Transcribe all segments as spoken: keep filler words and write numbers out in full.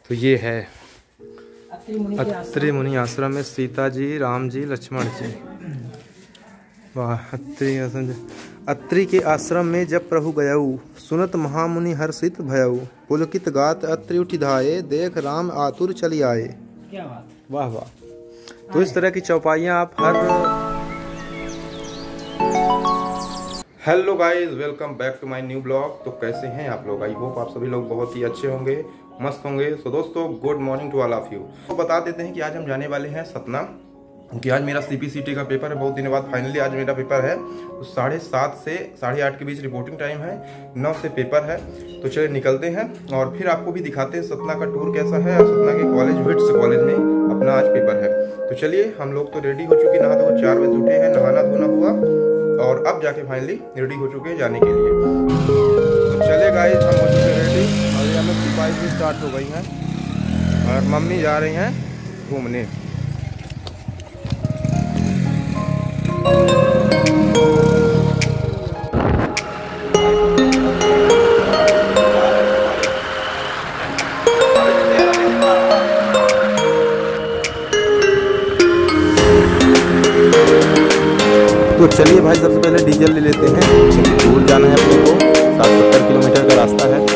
तो ये है अत्रि मुनि आश्रम में सीता जी, राम जी, लक्ष्मण जी। वाह। अत्रि अत्रि के आश्रम में जब प्रभु गयऊ, सुनत महामुनि हर्षित भयऊ। पुलकित गात अत्रि उठि धाये, देख राम आतुर चली आए। क्या बात। वाह वाह। तो इस तरह की चौपाइयाँ आप हर। Hello guys, welcome back to my new blog. तो कैसे हैं आप लोग? आई होप आप सभी लोग बहुत ही अच्छे होंगे, मस्त होंगे। तो दोस्तों, good morning to all of you. तो बता देते हैं कि आज हम जाने वाले हैं सतना, क्योंकि आज मेरा सीपीसीटी का पेपर है। बहुत दिनों बाद फाइनली आज मेरा पेपर है। तो साढ़े सात से साढ़े आठ के बीच रिपोर्टिंग टाइम है, नौ से पेपर है। तो चलिए निकलते हैं और फिर आपको भी दिखाते हैं सतना का टूर कैसा है। और सतना के कॉलेज विट्स कॉलेज में अपना आज पेपर है। तो चलिए, हम लोग तो रेडी हो चुके, नहा धो चार बजे उठे हैं, नहाना धोना हुआ और अब जाके फाइनली रेडी हो चुके हैं जाने के लिए। तो चले गाइस, हम हो चुके रेडी और ये हमें सिपाही भी स्टार्ट हो गई हैं और मम्मी जा रही हैं घूमने। तो चलिए भाई, सबसे पहले डीजल ले लेते हैं, क्योंकि दूर जाना है अपने को। साठ सत्तर किलोमीटर का रास्ता है।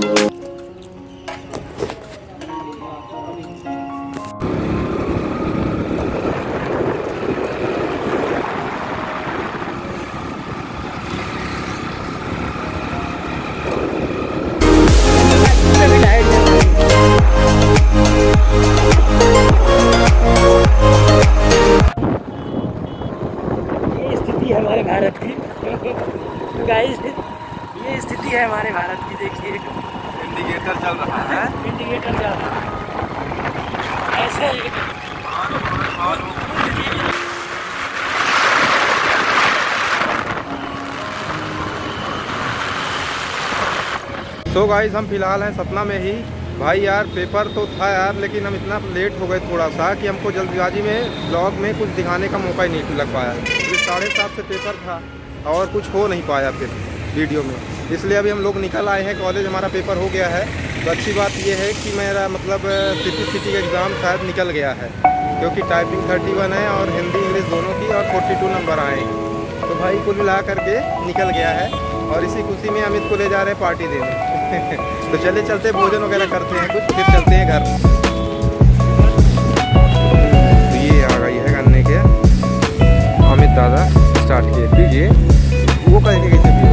हमारे भारत की गाइस, ये स्थिति है हमारे भारत की। देखिए, इंडिकेटर चल रहा है, इंडिकेटर चल रहा है ऐसे ही। तो गाइस, हम फिलहाल हैं सतना में ही। भाई यार, पेपर तो था यार, लेकिन हम इतना लेट हो गए थोड़ा सा कि हमको जल्दबाजी में ब्लॉग में कुछ दिखाने का मौका ही नहीं लग पाया। क्योंकि साढ़े सात से पेपर था और कुछ हो नहीं पाया फिर वीडियो में। इसलिए अभी हम लोग निकल आए हैं कॉलेज, हमारा पेपर हो गया है। तो अच्छी बात यह है कि मेरा मतलब सीपीसीटी का एग्ज़ाम शायद निकल गया है, क्योंकि टाइपिंग थर्टी वन है और हिंदी इंग्लिश दोनों की, और फोर्टी टू नंबर आए हैं। तो भाई कुल मिला करके निकल गया है और इसी खुशी में अमित को ले जा रहे हैं पार्टी देने। तो चले चलते भोजन वगैरह करते हैं कुछ, फिर चलते हैं घर। तो ये आ गई है गन्ने के अमित दादा स्टार्ट किए। पीजिए, वो कहेंगे कैसे पिए।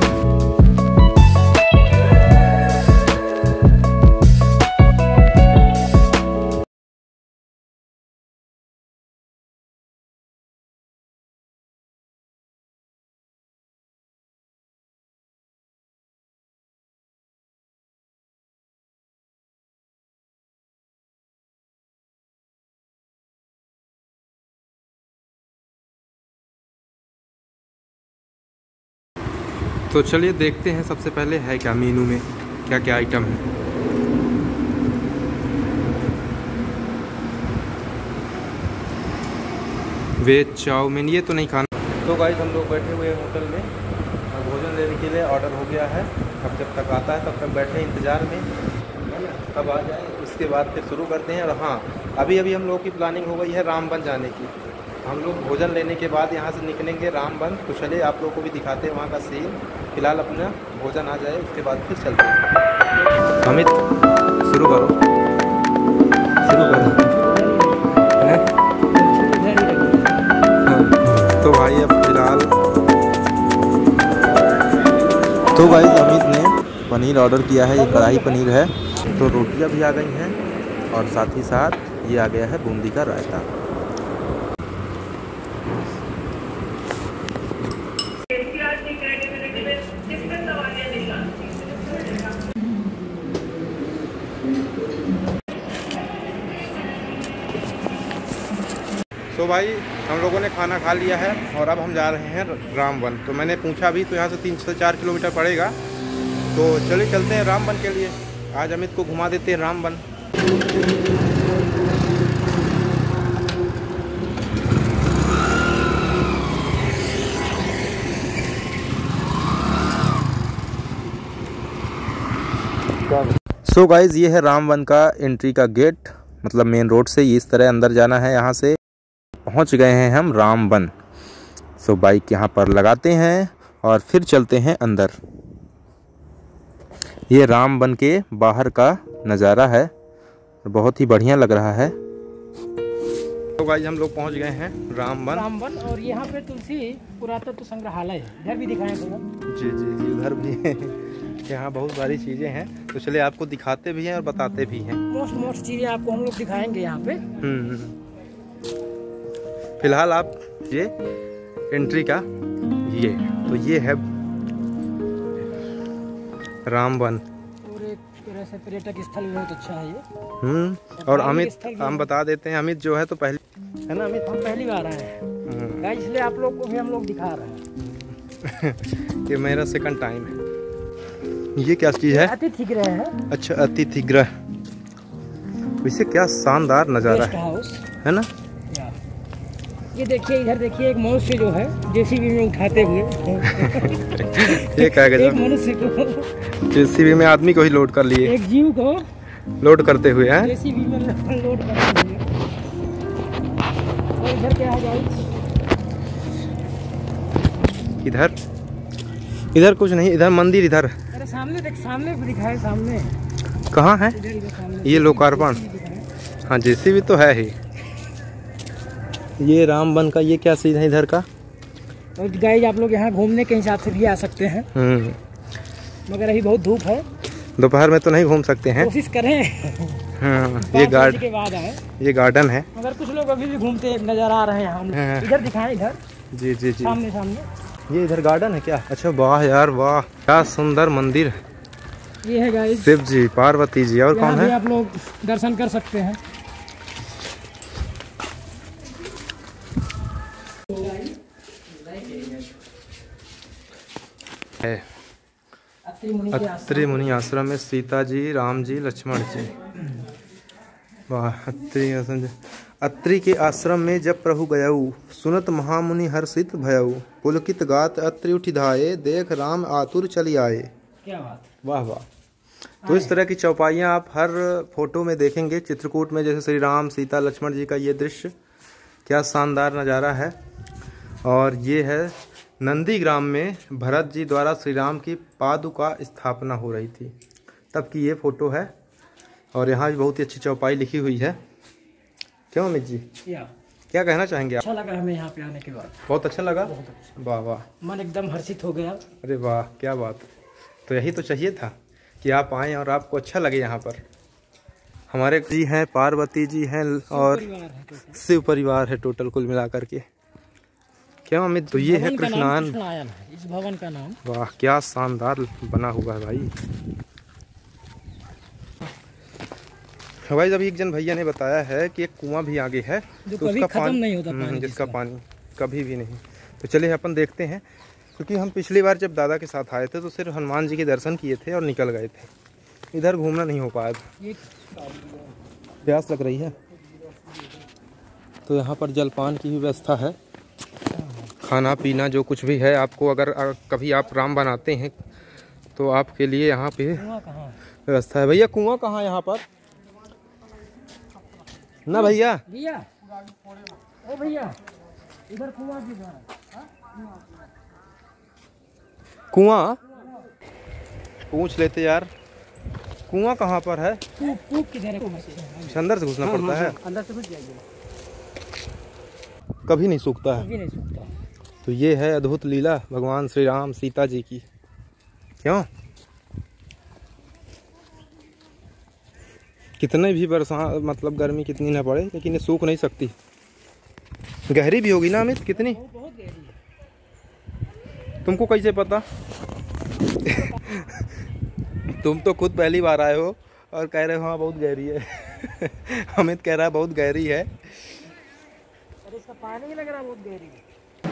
तो चलिए देखते हैं सबसे पहले है क्या मेनू में, क्या क्या आइटम है। वेज चाउमीन, ये तो नहीं खाना। तो गाइस, हम लोग बैठे हुए हैं होटल में और भोजन लेने के लिए ऑर्डर हो गया है। अब जब तक आता है तब तक बैठे इंतज़ार में, कब आ जाए उसके बाद फिर शुरू करते हैं। और हाँ, अभी अभी हम लोग की प्लानिंग हो गई है रामबन जाने की। हम लोग भोजन लेने के बाद यहाँ से निकलेंगे रामबन। तो चलिए आप लोगों को भी दिखाते हैं वहाँ का सीन। फिलहाल अपना भोजन आ जाए, उसके बाद फिर चलते हैं। अमित, शुरू करो शुरू करो है? तो भाई अब फिलहाल तो भाई अमित ने पनीर ऑर्डर किया है। ये कढ़ाई पनीर है। तो रोटियाँ भी आ गई हैं और साथ ही साथ ये आ गया है बूंदी का रायता। तो भाई, हम लोगों ने खाना खा लिया है और अब हम जा रहे हैं रामबन। तो मैंने पूछा भी, तो यहाँ से तीन से चार किलोमीटर पड़ेगा। तो चलिए चलते हैं रामबन के लिए। आज अमित को घुमा देते हैं रामबन। सो गाइज ये है रामवन का एंट्री का गेट, मतलब मेन रोड से इस तरह अंदर जाना है। यहाँ से पहुँच गए हैं हम रामवन। सो बाइक यहाँ पर लगाते हैं और फिर चलते हैं अंदर। ये रामवन के बाहर का नज़ारा है, बहुत ही बढ़िया लग रहा है। तो गाइस हम लोग पहुंच गए हैं रामवन रामवन और यहाँ पे तुलसी पुरातत्व संग्रहालय है, इधर भी दिखाएं थोड़ा। जी जी जी उधर भी है। यहाँ बहुत सारी चीज़ें हैं, तो चलिए आपको दिखाते भी हैं और बताते भी हैं। मोस्ट मोस्ट चीज़ें आपको हम लोग दिखाएंगे यहाँ पे। हम्म फिलहाल आप ये एंट्री का ये तो ये है रामवन और एक तरह से पर्यटक स्थल भी बहुत अच्छा है ये। हम्म और अमित हम बता देते हैं, अमित जो है तो पहले है ना अमित, हम पहली बार आए हैं गाइस, इसलिए आप लोग को भी हम लोग दिखा रहे हैं। ये मेरा सेकंड टाइम है। ये क्या चीज़ है? अतिथि गृह है। अच्छा अतिथि गृह, वैसे क्या शानदार नज़ारा है, है ना? ये देखिए इधर देखिए एक मनुष्य जो है जेसीबी में उठाते हुए ये क्या एक मनुष्य को जेसीबी में आदमी को ही लोड कर लिए, एक जीव को लोड करते हुए हैं जेसीबी में लोड करते हुए। और इधर क्या है गाइस? इधर इधर कुछ नहीं, इधर मंदिर इधर। अरे सामने देख, सामने दिखाए, सामने कहाँ है? ये लोकार्पण। हाँ जेसीबी तो है ही। ये रामवन का ये क्या सीन है इधर का? और गाइस आप लोग यहाँ घूमने के हिसाब से भी आ सकते हैं, मगर अभी बहुत धूप है, दोपहर में तो नहीं घूम सकते हैं, कोशिश करें। हाँ, ये गार्ड के बाद आए, ये गार्डन है, मगर कुछ लोग अभी भी घूमते नजर आ रहे हैं। हम हाँ। इधर दिखाएं, इधर जी जी जी सामने सामने ये इधर गार्डन है क्या? अच्छा वाह यार वाह, क्या सुंदर मंदिर। ये है गाइस शिव जी, पार्वती जी, और कौन है? आप लोग दर्शन कर सकते हैं। है अत्रि मुनि आश्रम में सीता जी, राम जी, लक्ष्मण जी। वाह अत्रि आश्रम, अत्रि के आश्रम में जब प्रभु गयऊ, सुनत महामुनि हर्षित भयऊ, पुलकित गात अत्रि उठि धाये, देख राम आतुर चली आए। क्या बात, वाह वाह। तो इस तरह की चौपाइयाँ आप हर फोटो में देखेंगे चित्रकूट में, जैसे श्री राम सीता लक्ष्मण जी का ये दृश्य, क्या शानदार नज़ारा है। और ये है नंदीग्राम में भरत जी द्वारा श्री राम की पादुका स्थापना हो रही थी, तब की ये फोटो है। और यहाँ भी बहुत ही अच्छी चौपाई लिखी हुई है। क्यों अमित जी, या क्या कहना चाहेंगे आप? अच्छा लगा हमें यहाँ पे आने के बाद, बहुत अच्छा लगा। अच्छा। वाह वाह, मन एकदम हर्षित हो गया। अरे वाह क्या बात। तो यही तो चाहिए था कि आप आएँ और आपको अच्छा लगे यहाँ पर। हमारे जी हैं, पार्वती जी हैं और शिव परिवार है टोटल कुल मिलाकर के। क्या अमित? तो ये है कृष्णायन, इस भवन का नाम। वाह क्या शानदार बना हुआ है भाई। भाई अभी एक जन भैया ने बताया है कि एक कुआं भी आगे है, जो तो कभी उसका खत्म पानी नहीं होता, पानी जिसका पानी कभी भी नहीं। तो चलिए अपन देखते हैं, क्योंकि हम पिछली बार जब दादा के साथ आए थे तो सिर्फ हनुमान जी के दर्शन किए थे और निकल गए थे, इधर घूमना नहीं हो पाया था, प्यास लग रही है। तो यहाँ पर जलपान की भी व्यवस्था है, खाना पीना जो कुछ भी है आपको, अगर कभी आप राम बनाते हैं तो आपके लिए यहाँ पे व्यवस्था है। भैया कुआं कहाँ है यहाँ पर? ना भैया भैया, ओ भैया इधर कुआं किधर? कुआं पूछ लेते यार, कुआं कहाँ पर है? कूप किधर है? अंदर से घुसना पड़ता है, अंदर से घुस जाइए, कभी नहीं सूखता है। कभी नहीं सूखता। तो ये है अद्भुत लीला भगवान श्री राम सीता जी की। क्यों कितने भी बरसात मतलब गर्मी कितनी ना पड़े, लेकिन ये सूख नहीं सकती। गहरी भी होगी ना अमित? कितनी? बहुत गहरी है। तुमको कैसे पता? तुम तो खुद पहली बार आए हो और कह रहे हो हाँ बहुत गहरी है। अमित कह रहा है बहुत गहरी है। अरे इसका पानी लग रहा है बहुत गहरी है।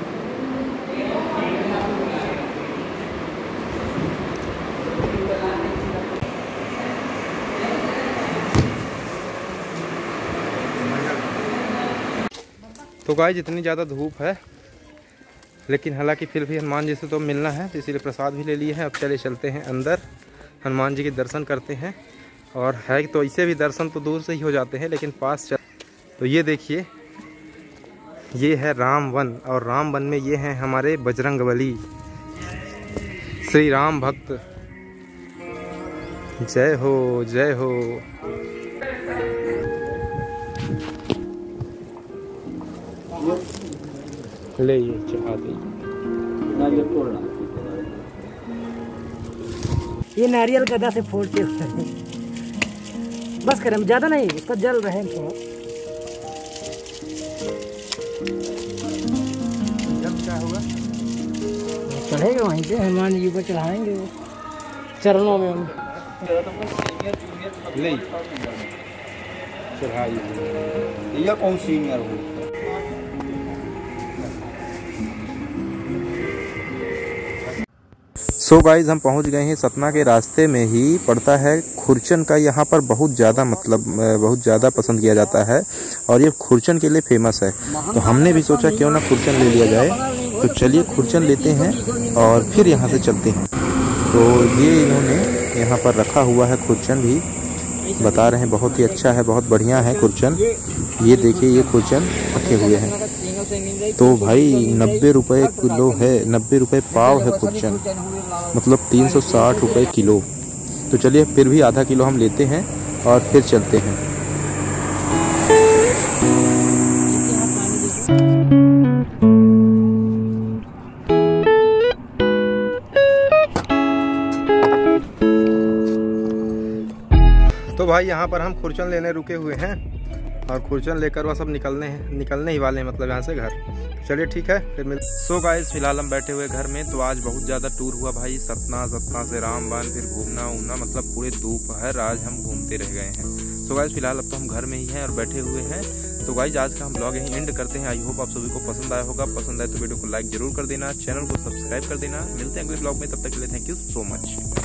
तो गाइस जितनी ज़्यादा धूप है, लेकिन हालांकि फिर भी हनुमान जी से तो मिलना है, तो इसीलिए प्रसाद भी ले लिए हैं। अब चले चलते हैं अंदर, हनुमान जी के दर्शन करते हैं और है तो इसे भी दर्शन तो दूर से ही हो जाते हैं, लेकिन पास चल तो ये देखिए, ये है राम वन, और राम वन में ये हैं हमारे बजरंगबली, श्री राम भक्त। जय हो जय हो। ले ये चढ़ा दे। ये नारियल गदा से फोड़ते हुए बस करें, ज्यादा नहीं, इसका जल रहे थोड़ा। जब क्या होगा, चढ़ेगा वहीं पे, हनुमान जी को चढ़ाएंगे वो चरणों में हम। ले चढ़ाइए। ये कौन सीनियर हो? सो गाइज हम पहुंच गए हैं सतना के रास्ते में ही पड़ता है खुरचन का। यहाँ पर बहुत ज़्यादा मतलब बहुत ज़्यादा पसंद किया जाता है और ये खुरचन के लिए फेमस है। तो हमने भी सोचा क्यों ना खुरचन ले लिया जाए, तो चलिए खुरचन लेते हैं और फिर यहाँ से चलते हैं। तो ये इन्होंने यहाँ पर रखा हुआ है खुरचन भी, बता रहे हैं बहुत ही अच्छा है, बहुत बढ़िया है खुरचन। ये देखिए ये खुरचन रखे हुए हैं। तो भाई नब्बे रुपये किलो है, नब्बे रुपये पाव है खुरचन, मतलब तीन सौ साठ रुपये किलो। तो चलिए फिर भी आधा किलो हम लेते हैं और फिर चलते हैं। तो भाई यहाँ पर हम खुरचन लेने रुके हुए हैं और खुरचन लेकर वह सब निकलने हैं निकलने ही वाले हैं, मतलब यहाँ से घर। चलिए ठीक है फिर मिल। सो गाइस फिलहाल हम बैठे हुए घर में। तो आज बहुत ज़्यादा टूर हुआ भाई, सतना सतना से रामबन, फिर घूमना उमना, मतलब पूरे दोपहर आज हम घूमते रह गए हैं। सो गाइस फिलहाल अब तो हम घर में ही हैं और बैठे हुए हैं। तो गाइस आज का हम ब्लॉग यहीं एंड करते हैं। आई होप आप सभी को पसंद आया होगा। पसंद आए तो वीडियो को लाइक जरूर कर देना, चैनल को सब्सक्राइब कर देना। मिलते हैं अगले ब्लॉग में, तब तक के लिए थैंक यू सो मच।